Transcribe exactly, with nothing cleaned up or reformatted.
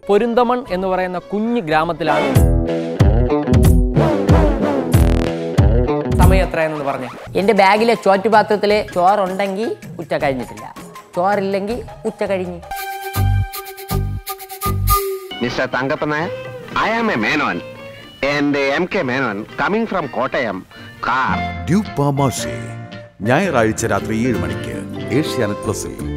പൊരുന്തമൺ എന്ന് പറയുന്ന കുഞ്ഞു ഗ്രാമത്തിലാണ്. സമയം എത്രയെന്ന് പറഞ്ഞേ. എൻ്റെ ബാഗിലെ ചോറ്റുപാത്രത്തിൽ ചോറുണ്ടെങ്കിൽ ഉച്ച കഴിഞ്ഞിട്ടില്ല, ചോറില്ലെങ്കിൽ ഉച്ച കഴിഞ്ഞ്. Mister Thankappan Nair, I am a Menon and M K Menon coming from Kottayam. Car. ഡ്യൂക്ക് പാമാഷെ ഞായറാഴ്ച രാത്രി ഏഴ് മണിക്ക് ഏഷ്യാനെറ്റ് പ്ലസിൽ.